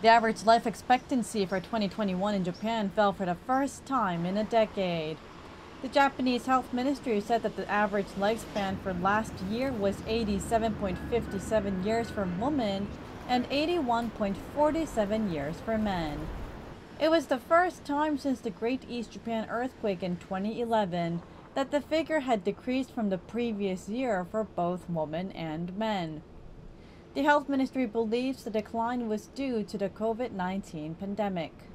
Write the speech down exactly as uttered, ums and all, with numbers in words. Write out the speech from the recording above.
The average life expectancy for twenty twenty-one in Japan fell for the first time in a decade. The Japanese Health Ministry said that the average lifespan for last year was eighty-seven point five seven years for women and eighty-one point four seven years for men. It was the first time since the Great East Japan earthquake in twenty eleven that the figure had decreased from the previous year for both women and men. The Health Ministry believes the decline was due to the COVID nineteen pandemic.